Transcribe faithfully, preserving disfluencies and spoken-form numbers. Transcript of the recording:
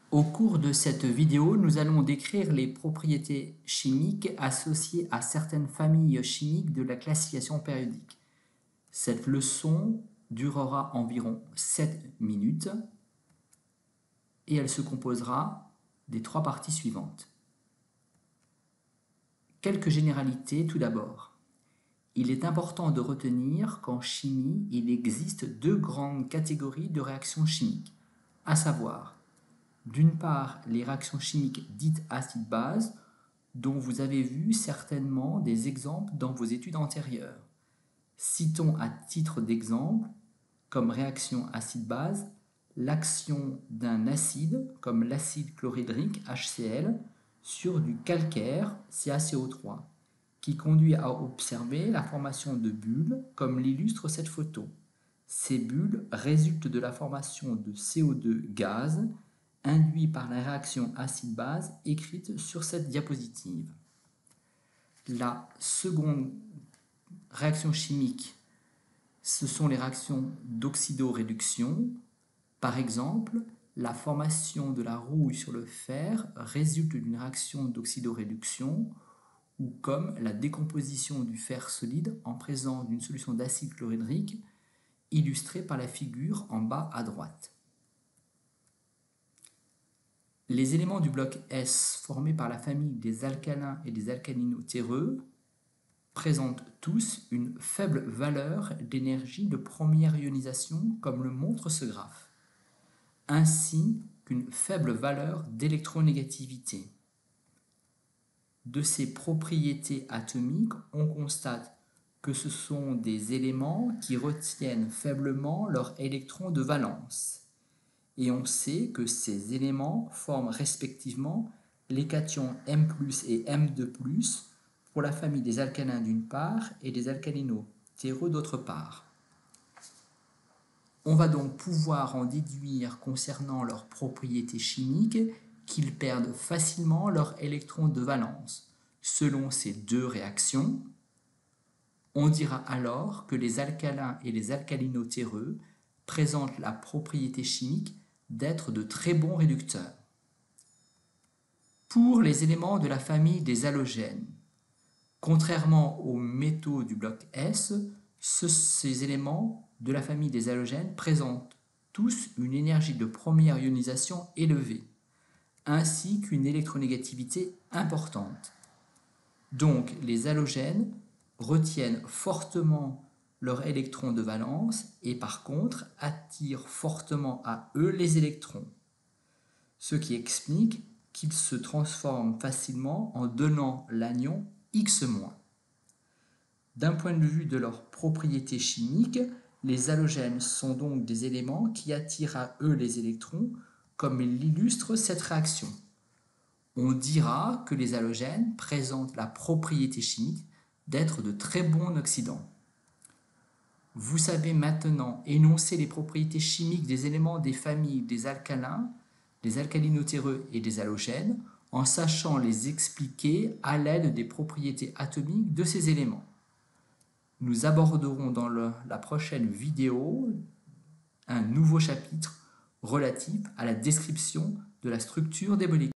Au cours de cette vidéo, nous allons décrire les propriétés chimiques associées à certaines familles chimiques de la classification périodique. Cette leçon durera environ sept minutes et elle se composera des trois parties suivantes. Quelques généralités tout d'abord. Il est important de retenir qu'en chimie, il existe deux grandes catégories de réactions chimiques, à savoir d'une part, les réactions chimiques dites acide-base, dont vous avez vu certainement des exemples dans vos études antérieures. Citons à titre d'exemple, comme réaction acide-base, l'action d'un acide, comme l'acide chlorhydrique H C l, sur du calcaire C a C O trois, qui conduit à observer la formation de bulles, comme l'illustre cette photo. Ces bulles résultent de la formation de C O deux gaz, induit par la réaction acide-base écrite sur cette diapositive. La seconde réaction chimique, ce sont les réactions d'oxydoréduction. Par exemple, la formation de la rouille sur le fer résulte d'une réaction d'oxydoréduction, ou comme la décomposition du fer solide en présence d'une solution d'acide chlorhydrique, illustrée par la figure en bas à droite. Les éléments du bloc S formés par la famille des alcalins et des alcalinaux terreux présentent tous une faible valeur d'énergie de première ionisation comme le montre ce graphe, ainsi qu'une faible valeur d'électronégativité. De ces propriétés atomiques, on constate que ce sont des éléments qui retiennent faiblement leurs électrons de valence. Et on sait que ces éléments forment respectivement les cations M plus et M deux plus pour la famille des alcalins d'une part et des alcalinaux terreux d'autre part. On va donc pouvoir en déduire concernant leurs propriétés chimiques qu'ils perdent facilement leurs électrons de valence. Selon ces deux réactions, on dira alors que les alcalins et les alcalinaux terreux présentent la propriété chimique d'être de très bons réducteurs. Pour les éléments de la famille des halogènes, contrairement aux métaux du bloc S, ce, ces éléments de la famille des halogènes présentent tous une énergie de première ionisation élevée, ainsi qu'une électronégativité importante. Donc les halogènes retiennent fortement leurs électrons de valence et par contre attirent fortement à eux les électrons, ce qui explique qu'ils se transforment facilement en donnant l'anion X-. D'un point de vue de leurs propriétés chimiques, les halogènes sont donc des éléments qui attirent à eux les électrons, comme l'illustre cette réaction. On dira que les halogènes présentent la propriété chimique d'être de très bons oxydants. Vous savez maintenant énoncer les propriétés chimiques des éléments des familles des alcalins, des alcalinaux terreux et des halogènes, en sachant les expliquer à l'aide des propriétés atomiques de ces éléments. Nous aborderons dans le, la prochaine vidéo un nouveau chapitre relatif à la description de la structure des molécules.